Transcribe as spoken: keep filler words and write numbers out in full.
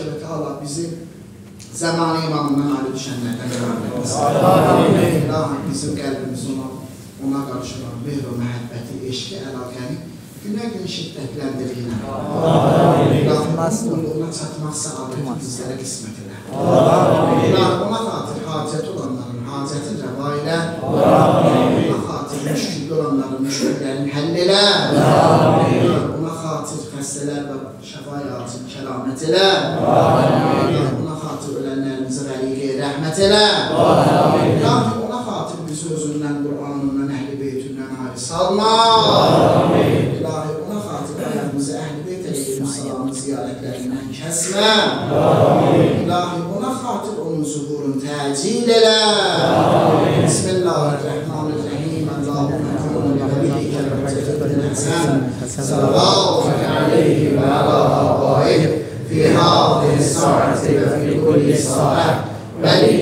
ki ve Teala bizi zamanı imamından ayrı düşenlerden rahmet eylesin. İlahim bizim kalbimiz ona, ona karşı olan mehr ve muhabbeti, eşki, əlaqəni güne gün şiddetlendirine. İlahim kulluğuna çatmak saadeti bizlere kısmet eyle. İlahim ona hatır hacet olanların haceti reva ile. Ona hatır müşkül olanların müşküllerini hell ile. Ona hatır xəstələr ve şəfayatın keramet ile. Ona hatır ölenlerimize veliye rahmet ile. İlahim ona hatır bizi özünden, Kur'an'ından, Ehl-i Beytünden ayrı salma. İlahi ona hatır ayağımızı Ehl-i Beyt eyleyim, salamı ziyaretlerinden kesme. İlahi ona hatır onun zuhurun tecil ile. Bismillahirrahmanirrahim. Allahümme kûnü li veliyike Hasan. Salavatü aleyhi ve ala âbâih. Fi hâzihi s-sâati ve fi kulli sâ'ah.